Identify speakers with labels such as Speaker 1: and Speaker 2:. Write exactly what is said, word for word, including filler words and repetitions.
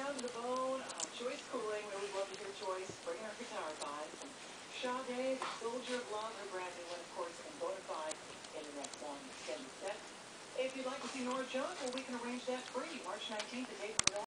Speaker 1: down to the bone. Uh, Joyce Cooling, we always love to hear Joyce bringing her guitar by. Sade, the Soldier of Love, her brand new one, of course, and Bonafide in the next long extended set. If you'd like to see Nora Jones, well, we can arrange that for you. March nineteenth, the date for